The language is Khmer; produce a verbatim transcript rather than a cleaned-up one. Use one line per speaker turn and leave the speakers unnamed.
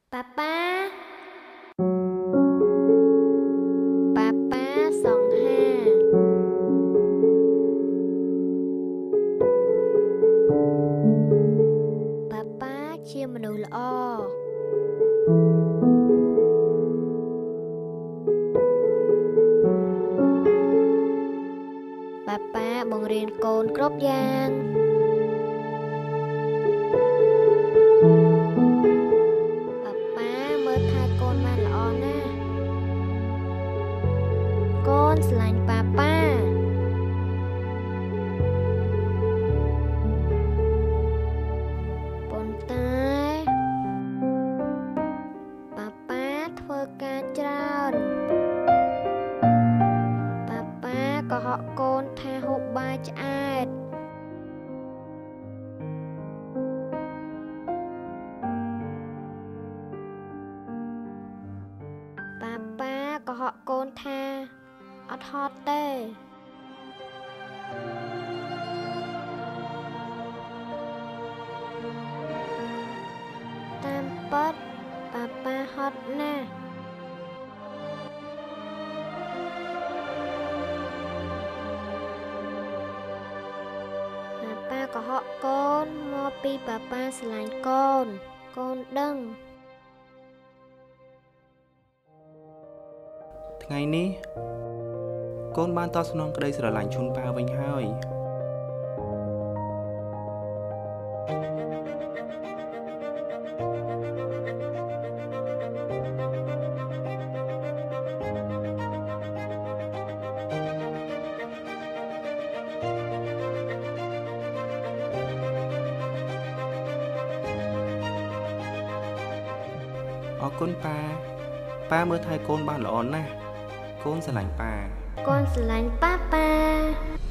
ป้าป้าป้าป้าสองห้าป้าป้าเชียร์มนุษย์ละอ้อป้าป้าบังเรียนโกนครบยางป้าป้าเมื่อทายโกนมาละอ้อนะโกนสลายป้าป้าปนตายป้าป้าเធ្វើការច្រើនป้าป้าក៏ហកកូនថាហូបបាយឆ្អែតป้าป้าក៏ហកកូនថាអត់ហត់ទេតាមពិតป้าป้าហត់ណាស់ป้าก็ហកកូនមកពីป้าป้าស្រឡាញ់កូនកូនដឹង
ថ្ងៃនេះកូនបានតបស្នងក្តីស្រឡាញ់ជូនប៉ាវិញហើយអរគុណប៉ាប៉ាមើលថែកូនបានល្អណាស់កូនស្រឡាញ់ប៉ា
កូនស្រឡាញ់ប៉ាប៉ា